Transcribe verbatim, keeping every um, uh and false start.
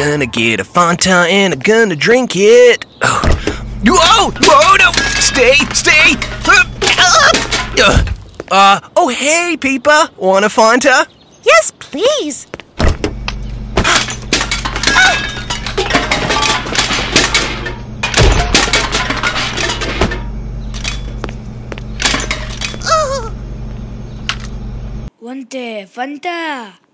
gonna get a Fanta and I'm gonna drink it. Oh. Whoa! Whoa! No! Stay! Stay! Uh, uh, oh, hey, Peepa. Want a Fanta? Yes, please. Want a Fanta?